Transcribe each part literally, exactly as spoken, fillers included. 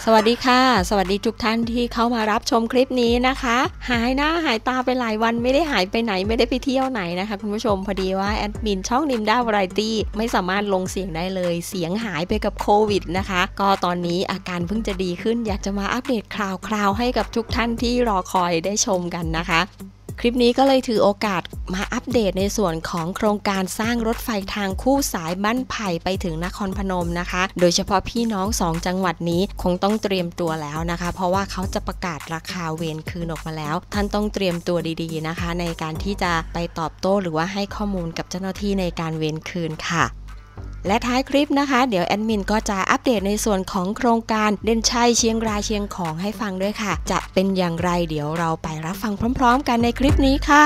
วัสดีค่ะสวัสดีทุกท่านที่เข้ามารับชมคลิปนี้นะคะหายหน้าหายตาไปหลายวันไม่ได้หายไปไหนไม่ได้ไปเที่ยวไหนนะคะคุณผู้ชมพอดีว่าแอดมินช่องนิมด้าวาไรตี้ไม่สามารถลงเสียงได้เลยเสียงหายไปกับโควิดนะคะก็ตอนนี้อาการเพิ่งจะดีขึ้นอยากจะมาอัปเดตข่าวๆให้กับทุกท่านที่รอคอยได้ชมกันนะคะคลิปนี้ก็เลยถือโอกาสมาอัปเดตในส่วนของโครงการสร้างรถไฟทางคู่สายบ้านไผ่ไปถึงนครพนมนะคะโดยเฉพาะพี่น้องสองจังหวัดนี้คงต้องเตรียมตัวแล้วนะคะเพราะว่าเขาจะประกาศราคาเวรคืนออกมาแล้วท่านต้องเตรียมตัวดีๆนะคะในการที่จะไปตอบโต้หรือว่าให้ข้อมูลกับเจ้าหน้าที่ในการเวรคืนค่ะและท้ายคลิปนะคะเดี๋ยวแอดมินก็จะอัปเดตในส่วนของโครงการเด่นชัยเชียงรายเชียงของให้ฟังด้วยค่ะจะเป็นอย่างไรเดี๋ยวเราไปรับฟังพร้อมๆกันในคลิปนี้ค่ะ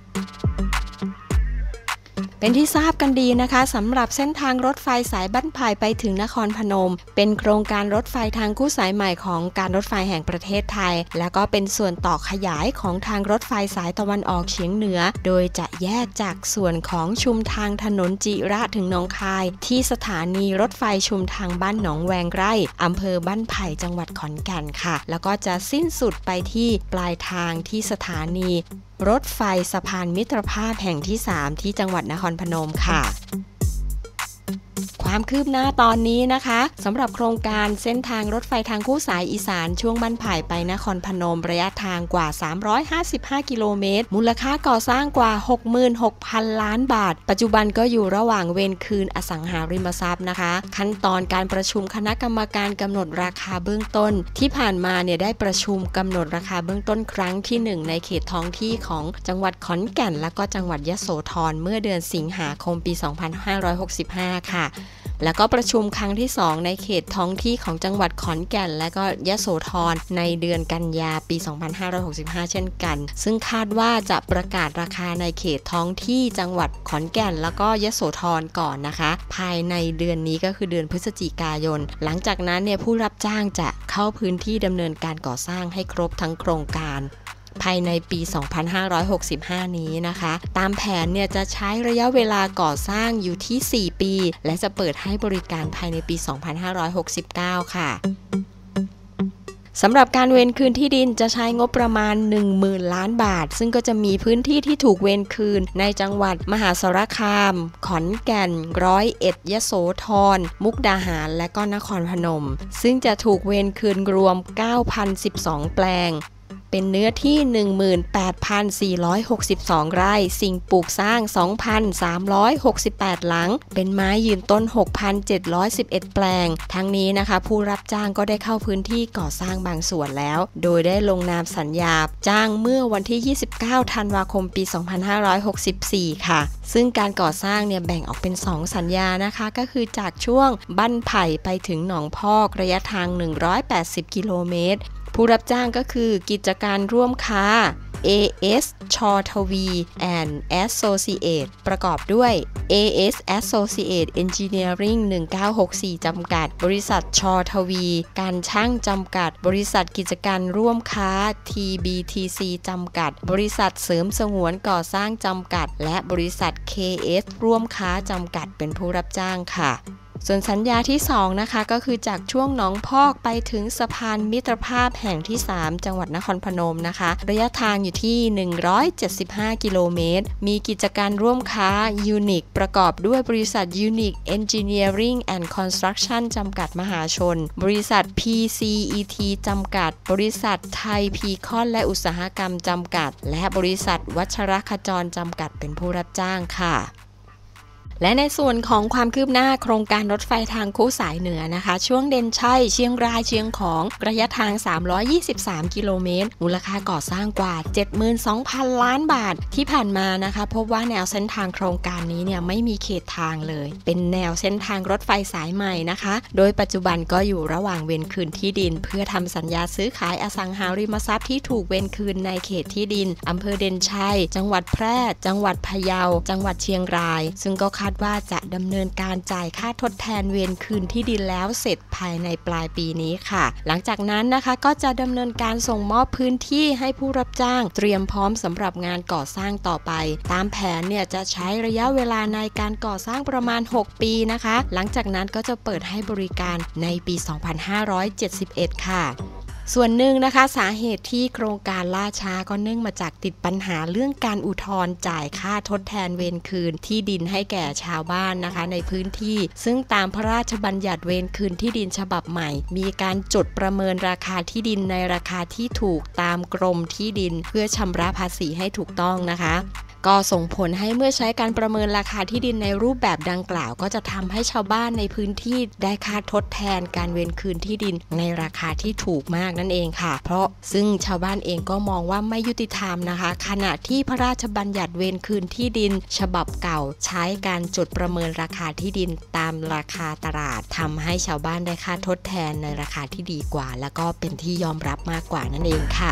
เป็นที่ทราบกันดีนะคะสำหรับเส้นทางรถไฟสายบ้านไผ่ไปถึงนครพนมเป็นโครงการรถไฟทางคู่สายใหม่ของการรถไฟแห่งประเทศไทยและก็เป็นส่วนต่อขยายของทางรถไฟสายตะวันออกเฉียงเหนือโดยจะแยกจากส่วนของชุมทางถนนจิระถึงหนองคายที่สถานีรถไฟชุมทางบ้านหนองแวงไร่อำเภอบ้านไผ่จังหวัดขอนแก่นค่ะแล้วก็จะสิ้นสุดไปที่ปลายทางที่สถานีรถไฟสะพานมิตรภาพแห่งที่สามที่จังหวัดนครพนมค่ะความคืบหน้าตอนนี้นะคะสำหรับโครงการเส้นทางรถไฟทางคู่สายอีสานช่วงบ้านไผ่ไปนครพนมระยะทางกว่าสามร้อยห้าสิบห้ากิโลเมตรมูลค่าก่อสร้างกว่า หกหมื่นหกพัน ล้านบาทปัจจุบันก็อยู่ระหว่างเวรคืนอสังหาริมทรัพย์นะคะขั้นตอนการประชุมคณะกรรมการกำหนดราคาเบื้องต้นที่ผ่านมาเนี่ยได้ประชุมกำหนดราคาเบื้องต้นครั้งที่หนึ่งในเขตท้องที่ของจังหวัดขอนแก่นและก็จังหวัดยโสธรเมื่อเดือนสิงหาคมปีสองพันห้าร้อยหกสิบห้าค่ะแล้วก็ประชุมครั้งที่สองในเขตท้องที่ของจังหวัดขอนแก่นและก็ยโสธรในเดือนกันยาปีสองพันห้าร้อยหกสิบห้าเช่นกันซึ่งคาดว่าจะประกาศราคาในเขตท้องที่จังหวัดขอนแก่นแล้วก็ยโสธรก่อนนะคะภายในเดือนนี้ก็คือเดือนพฤศจิกายนหลังจากนั้นเนี่ยผู้รับจ้างจะเข้าพื้นที่ดำเนินการก่อสร้างให้ครบทั้งโครงการภายในปีสองพันห้าร้อยหกสิบห้านี้นะคะตามแผนเนี่ยจะใช้ระยะเวลาก่อสร้างอยู่ที่สี่ปีและจะเปิดให้บริการภายในปีสองพันห้าร้อยหกสิบเก้าค่ะสำหรับการเวรคืนที่ดินจะใช้งบประมาณ หนึ่งหมื่น ล้านบาทซึ่งก็จะมีพื้นที่ที่ถูกเวรคืนในจังหวัดมหาสารคามขอนแก่นร้อยเอ็ดยโสธรมุกดาหารและก็นครพนมซึ่งจะถูกเวรคืนรวม เก้าพันสิบสอง แปลงเป็นเนื้อที่ หนึ่งหมื่นแปดพันสี่ร้อยหกสิบสอง ไร่สิ่งปลูกสร้าง สองพันสามร้อยหกสิบแปด หลังเป็นไม้ยืนต้น หกพันเจ็ดร้อยสิบเอ็ด แปลงทั้งนี้นะคะผู้รับจ้างก็ได้เข้าพื้นที่ก่อสร้างบางส่วนแล้วโดยได้ลงนามสัญญาจ้างเมื่อวันที่ยี่สิบเก้าธันวาคมปีสองพันห้าร้อยหกสิบสี่ค่ะซึ่งการก่อสร้างเนี่ยแบ่งออกเป็นสองสัญญานะคะก็คือจากช่วงบ้านไผ่ไปถึงหนองพอกระยะทางหนึ่งร้อยแปดสิบกิโลเมตรผู้รับจ้างก็คือกิจการร่วมค้า เอ เอส ชอ ทวี and Associate ประกอบด้วย เอ เอส Associate Engineering หนึ่งเก้าหกสี่ จำกัดบริษัทชอ ทวี การช่างจำกัดบริษัทกิจการร่วมค้า ที บี ที ซี จำกัดบริษัทเสริมสงวนก่อสร้างจำกัดและบริษัท เค เอส ร่วมค้าจำกัดเป็นผู้รับจ้างค่ะส่วนสัญญาที่สองนะคะก็คือจากช่วงหนองพอกไปถึงสะพานมิตรภาพแห่งที่สามจังหวัดนครพนมนะคะระยะทางอยู่ที่หนึ่งร้อยเจ็ดสิบห้ากิโลเมตรมีกิจการร่วมค้า Unique ประกอบด้วยบริษัท Unique Engineering and Construction จำกัดมหาชนบริษัท พี ซี อี ที จำกัดบริษัทไทยพีคอนและอุตสาหกรรมจำกัดและบริษัทวัชรขจรจำกัดเป็นผู้รับจ้างค่ะและในส่วนของความคืบหน้าโครงการรถไฟทางคู่สายเหนือนะคะช่วงเด่นชัยเชียงรายเชียงของระยะทางสามร้อยยี่สิบสามกิโลเมตรมูลค่าก่อสร้างกว่า เจ็ดหมื่นสองพัน ล้านบาทที่ผ่านมานะคะพบว่าแนวเส้นทางโครงการนี้เนี่ยไม่มีเขตทางเลยเป็นแนวเส้นทางรถไฟสายใหม่นะคะโดยปัจจุบันก็อยู่ระหว่างเวรคืนที่ดินเพื่อทำสัญญาซื้อขายอสังหาริมทรัพย์ที่ถูกเวรคืนในเขตที่ดินอำเภอเด่นชัยจังหวัดแพร่จังหวัดพะเยาจังหวัดเชียงรายซึ่งก็คาดดว่าจะดำเนินการจ่ายค่าทดแทนเวรคืนที่ดินแล้วเสร็จภายในปลายปีนี้ค่ะหลังจากนั้นนะคะก็จะดำเนินการส่งมอบพื้นที่ให้ผู้รับจ้างเตรียมพร้อมสำหรับงานก่อสร้างต่อไปตามแผนเนี่ยจะใช้ระยะเวลาในการก่อสร้างประมาณหกปีนะคะหลังจากนั้นก็จะเปิดให้บริการในปีสองพันห้าร้อยเจ็ดสิบเอ็ดค่ะส่วนหนึ่งนะคะสาเหตุที่โครงการล่าช้าก็เนื่องมาจากติดปัญหาเรื่องการอุทธรณ์จ่ายค่าทดแทนเวรคืนที่ดินให้แก่ชาวบ้านนะคะในพื้นที่ซึ่งตามพระราชบัญญัติเวรคืนที่ดินฉบับใหม่มีการจดประเมินราคาที่ดินในราคาที่ถูกตามกรมที่ดินเพื่อชำระภาษีให้ถูกต้องนะคะก็ส่งผลให้เมื่อใช้การประเมินราคาที่ดินในรูปแบบดังกล่าวก็จะทำให้ชาวบ้านในพื้นที่ได้ค่าทดแทนการเวรคืนที่ดินในราคาที่ถูกมากนั่นเองค่ะเพราะซึ่งชาวบ้านเองก็มองว่าไม่ยุติธรรมนะคะขณะที่พระราชบัญญัติเวรคืนที่ดินฉบับเก่าใช้การจดประเมินราคาที่ดินตามราคาตลาดทำให้ชาวบ้านได้ค่าทดแทนในราคาที่ดีกว่าแล้วก็เป็นที่ยอมรับมากกว่านั่นเองค่ะ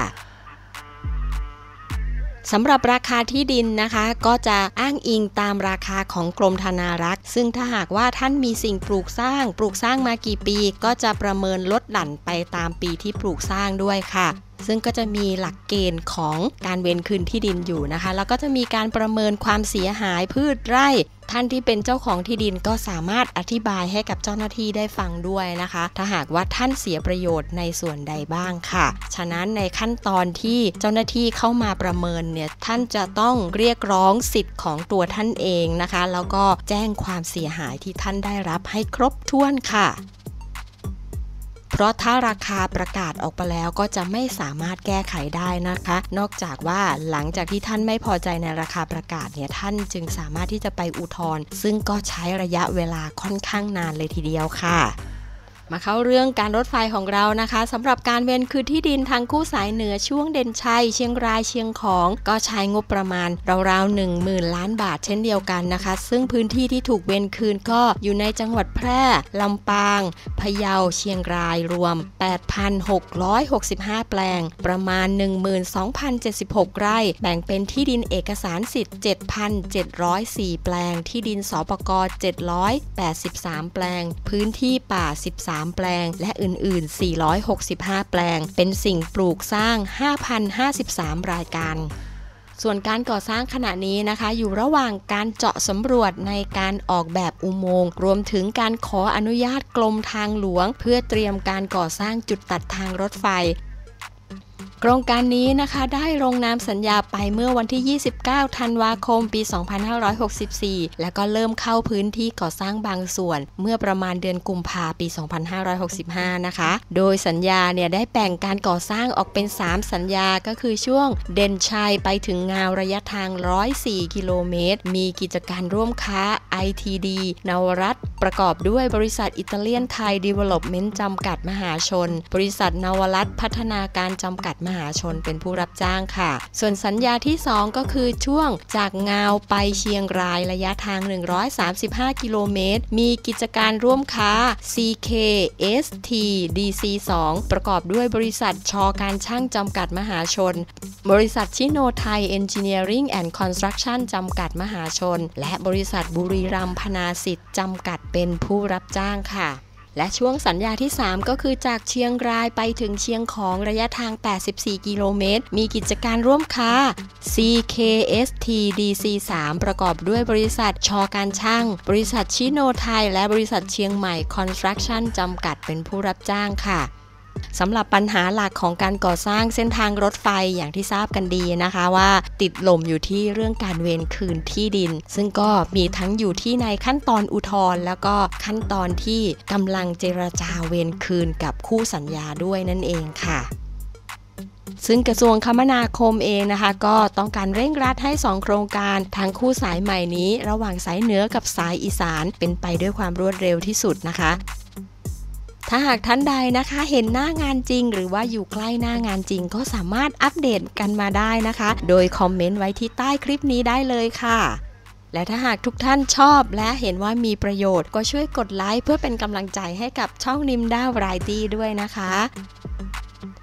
สำหรับราคาที่ดินนะคะก็จะอ้างอิงตามราคาของกรมธนารักษ์ซึ่งถ้าหากว่าท่านมีสิ่งปลูกสร้างปลูกสร้างมากี่ปีก็จะประเมินลดหลั่นไปตามปีที่ปลูกสร้างด้วยค่ะซึ่งก็จะมีหลักเกณฑ์ของการเวรคืนที่ดินอยู่นะคะแล้วก็จะมีการประเมินความเสียหายพืชไร่ท่านที่เป็นเจ้าของที่ดินก็สามารถอธิบายให้กับเจ้าหน้าที่ได้ฟังด้วยนะคะถ้าหากว่าท่านเสียประโยชน์ในส่วนใดบ้างค่ะฉะนั้นในขั้นตอนที่เจ้าหน้าที่เข้ามาประเมินเนี่ยท่านจะต้องเรียกร้องสิทธิ์ของตัวท่านเองนะคะแล้วก็แจ้งความเสียหายที่ท่านได้รับให้ครบถ้วนค่ะเพราะถ้าราคาประกาศออกไปแล้วก็จะไม่สามารถแก้ไขได้นะคะนอกจากว่าหลังจากที่ท่านไม่พอใจในราคาประกาศเนี่ยท่านจึงสามารถที่จะไปอุทธรณ์ซึ่งก็ใช้ระยะเวลาค่อนข้างนานเลยทีเดียวค่ะมาเข้าเรื่องการรถไฟของเรานะคะสำหรับการเวรคืนที่ดินทางคู่สายเหนือช่วงเด่นชัยเชียงรายเชียงของก็ใช้งบประมาณราวๆ หนึ่งหมื่น ล้านบาทเช่นเดียวกันนะคะซึ่งพื้นที่ที่ถูกเวรคืนก็อยู่ในจังหวัดแพร่ลำปางพะเยาเชียงรายรวม แปดพันหกร้อยหกสิบห้า แปลงประมาณ หนึ่งหมื่นสองพันเจ็ดสิบหก ไร่แบ่งเป็นที่ดินเอกสารสิทธิ์ เจ็ดพันเจ็ดร้อยสี่ แปลงที่ดินสปก. เจ็ดร้อยแปดสิบสาม แปลงพื้นที่ป่าสิบสามแปลงและอื่นๆสี่ร้อยหกสิบห้าแปลงเป็นสิ่งปลูกสร้าง ห้าพันห้าสิบสาม รายการส่วนการก่อสร้างขณะนี้นะคะอยู่ระหว่างการเจาะสำรวจในการออกแบบอุโมงค์รวมถึงการขออนุญาตกรมทางหลวงเพื่อเตรียมการก่อสร้างจุดตัดทางรถไฟโครงการนี้นะคะได้ลงนามสัญญาไปเมื่อวันที่ยี่สิบเก้าธันวาคมปีสองพันห้าร้อยหกสิบสี่แล้วก็เริ่มเข้าพื้นที่ก่อสร้างบางส่วนเมื่อประมาณเดือนกุมภาพันธ์ปีสองพันห้าร้อยหกสิบห้านะคะโดยสัญญาเนี่ยได้แบ่งการก่อสร้างออกเป็นสามสัญญาก็คือช่วงเด่นชัยไปถึงงาวระยะทางหนึ่งร้อยสี่กิโลเมตรมีกิจการร่วมค้า ไอ ที ดี นวรัตน์ประกอบด้วยบริษัทอิตาเลียนไทยดีเวลลอปเมนต์จำกัดมหาชนบริษัทนวรัตน์พัฒนาการจำกัดมหาชนเป็นผู้รับจ้างค่ะส่วนสัญญาที่สองก็คือช่วงจากงาวไปเชียงรายระยะทางหนึ่งร้อยสามสิบห้ากิโลเมตรมีกิจการร่วมค้า ซี เค เอส ที ดี ซี สอง ประกอบด้วยบริษัทชอการช่างจำกัดมหาชนบริษัทชิโนไทยเอนจิเนียริ่งแอนด์คอนสตรัคชั่นจำกัดมหาชนและบริษัทบุรีรัมย์พนาสิทธิ์จำกัดเป็นผู้รับจ้างค่ะและช่วงสัญญาที่สามก็คือจากเชียงรายไปถึงเชียงของระยะทางแปดสิบสี่กิโลเมตรมีกิจการร่วมค้า ซี เค เอส ที ดี ซี สาม ประกอบด้วยบริษัทชอการช่างบริษัทชิโนไทยและบริษัทเชียงใหม่คอนสตรัคชั่นจำกัดเป็นผู้รับจ้างค่ะสำหรับปัญหาหลักของการก่อสร้างเส้นทางรถไฟอย่างที่ทราบกันดีนะคะว่าติดหล่มอยู่ที่เรื่องการเวรคืนที่ดินซึ่งก็มีทั้งอยู่ที่ในขั้นตอนอุทธรณ์แล้วก็ขั้นตอนที่กำลังเจรจาเวรคืนกับคู่สัญญาด้วยนั่นเองค่ะซึ่งกระทรวงคมนาคมเองนะคะก็ต้องการเร่งรัดให้สองโครงการทางคู่สายใหม่นี้ระหว่างสายเหนือกับสายอีสานเป็นไปด้วยความรวดเร็วที่สุดนะคะถ้าหากท่านใดนะคะเห็นหน้างานจริงหรือว่าอยู่ใกล้หน้างานจริงก็สามารถอัปเดตกันมาได้นะคะโดยคอมเมนต์ไว้ที่ใต้คลิปนี้ได้เลยค่ะและถ้าหากทุกท่านชอบและเห็นว่ามีประโยชน์ก็ช่วยกดไลค์เพื่อเป็นกำลังใจให้กับช่องนิมด้าวไรตี้ด้วยนะคะแ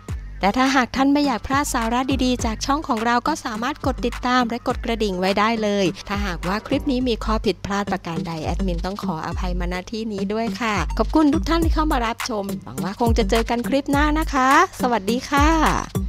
และถ้าหากท่านไม่อยากพลาดสาระดีๆจากช่องของเราก็สามารถกดติดตามและกดกระดิ่งไว้ได้เลยถ้าหากว่าคลิปนี้มีข้อผิดพลาดประการใดแอดมินต้องขออภัยมาณที่นี้ด้วยค่ะขอบคุณทุกท่านที่เข้ามารับชมหวังว่าคงจะเจอกันคลิปหน้านะคะสวัสดีค่ะ